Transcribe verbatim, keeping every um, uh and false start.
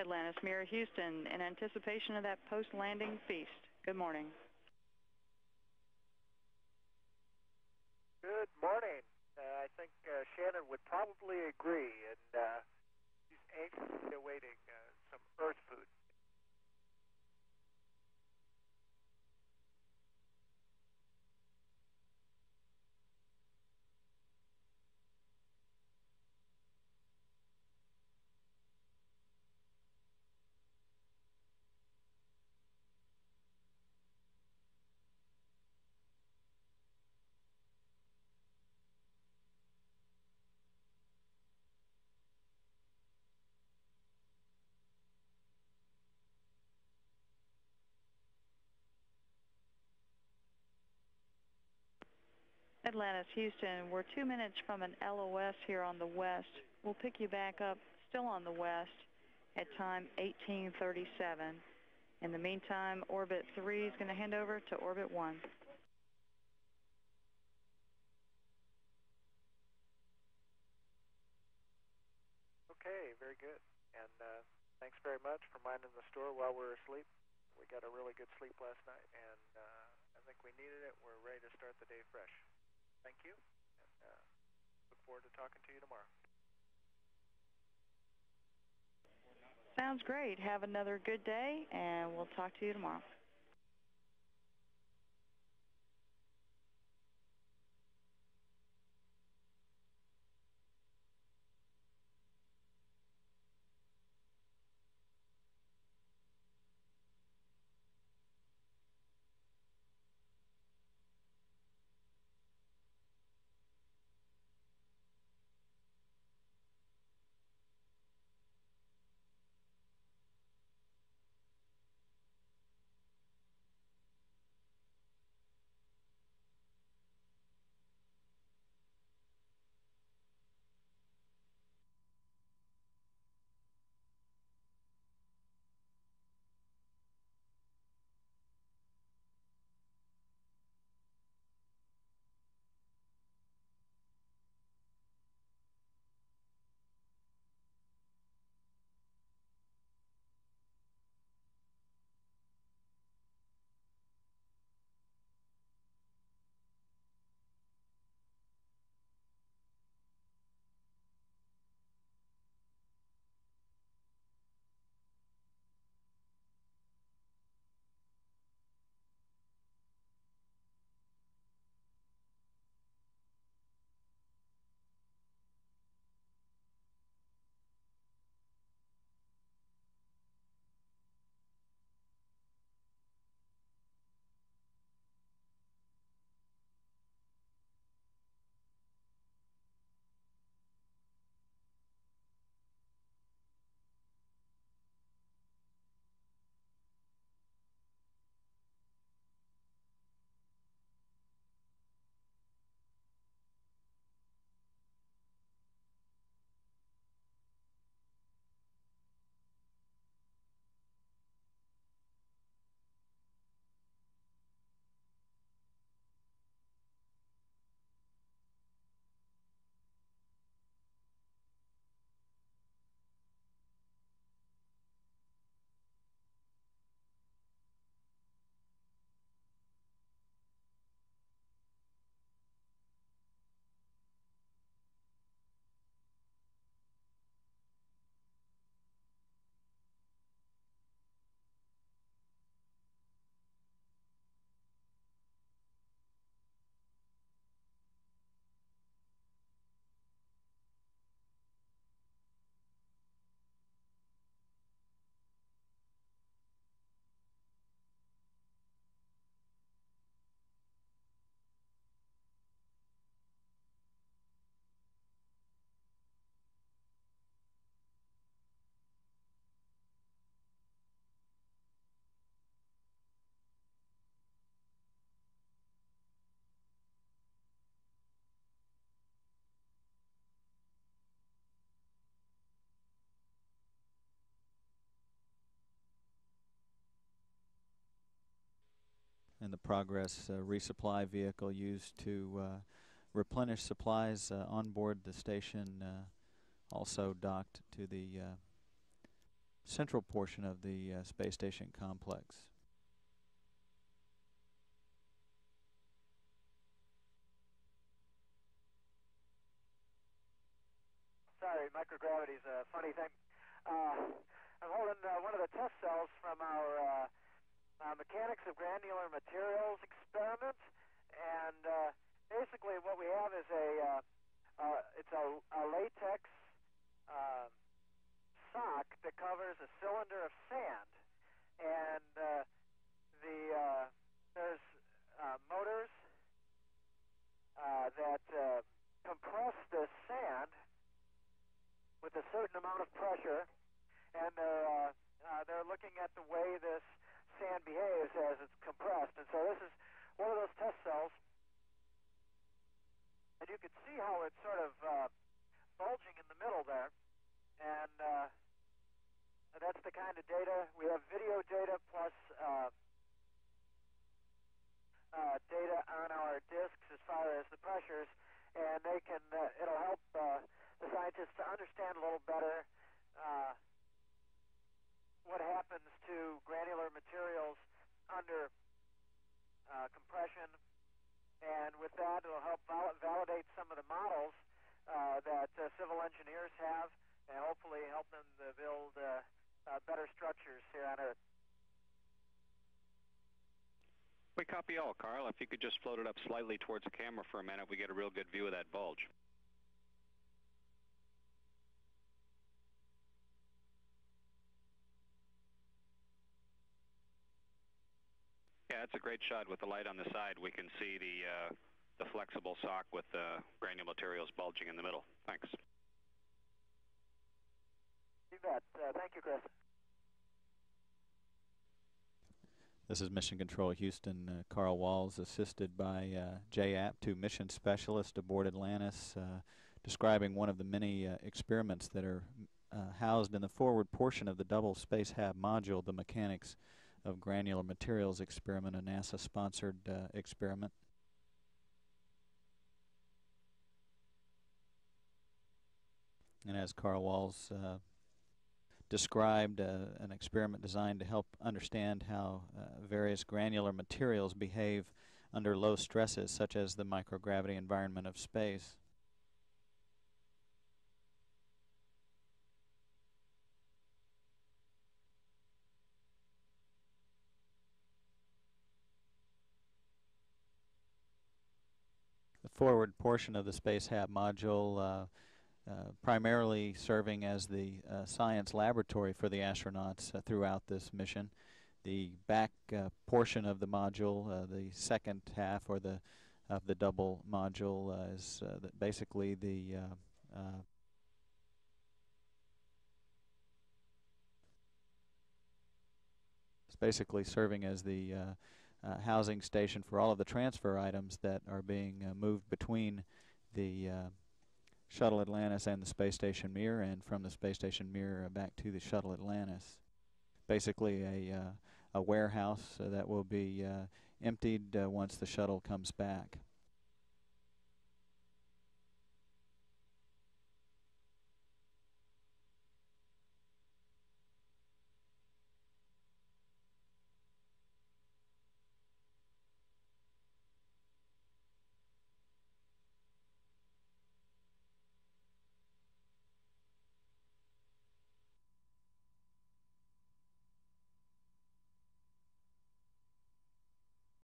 Atlantis, Mira Houston, in anticipation of that post-landing feast. Good morning. Good morning. Uh, I think uh, Shannon would probably agree, and uh, she's anxiously awaiting uh, some Earth food. Atlantis, Houston, we're two minutes from an L O S here on the west. We'll pick you back up still on the west at time eighteen thirty-seven. In the meantime, orbit three is going to hand over to orbit one. Okay, very good. And uh, thanks very much for minding the store while we were asleep. We got a really good sleep last night, and uh, I think we needed it. We're ready to start the day fresh. Thank you, and uh, look forward to talking to you tomorrow. Sounds great. Have another good day, and we'll talk to you tomorrow. And the Progress uh, resupply vehicle used to uh, replenish supplies uh, on board the station, uh, also docked to the uh, central portion of the uh, space station complex. Sorry, microgravity's a funny thing. Uh, I'm holding uh, one of the test cells from our uh, uh, Mechanics of Granular Materials experiment, and uh, basically what we have is a uh, uh, it's a, a latex uh, sock that covers a cylinder of sand, and uh, the uh, there's uh, motors uh, that uh, compress this sand with a certain amount of pressure, and they're uh, uh, they're looking at the way this sand behaves as it's compressed. And so this is one of those test cells, and you can see how it's sort of uh, bulging in the middle there, and uh, that's the kind of data. We have video data plus uh, uh, data on our disks as far as the pressures, and they can uh, it'll help uh, the scientists to understand a little better uh, what happens to granular materials under uh, compression, and with that it'll help val validate some of the models uh, that uh, civil engineers have, and hopefully help them to build uh, uh, better structures here on Earth. We copy all, Carl. If you could just float it up slightly towards the camera for a minute, we get a real good view of that bulge. Yeah, that's a great shot with the light on the side. We can see the uh, the flexible sock with the granular materials bulging in the middle. Thanks. You bet. Uh, thank you, Chris. This is Mission Control Houston. Uh, Carl Walz, assisted by uh, J Apt, two mission specialists aboard Atlantis, uh, describing one of the many uh, experiments that are uh, housed in the forward portion of the double Spacehab module, the Mechanics of Granular Materials experiment, a NASA-sponsored uh, experiment. And as Carl Walz uh, described, uh, an experiment designed to help understand how uh, various granular materials behave under low stresses, such as the microgravity environment of space. The forward portion of the Spacehab module uh, uh, primarily serving as the uh, science laboratory for the astronauts uh, throughout this mission. The back uh, portion of the module, uh, the second half or the of the double module, uh, is uh, the basically the uh, uh, it's basically serving as the uh, Uh, housing station for all of the transfer items that are being uh, moved between the uh, Shuttle Atlantis and the Space Station Mir, and from the Space Station Mir uh, back to the Shuttle Atlantis. Basically a, uh, a warehouse uh, that will be uh, emptied uh, once the shuttle comes back.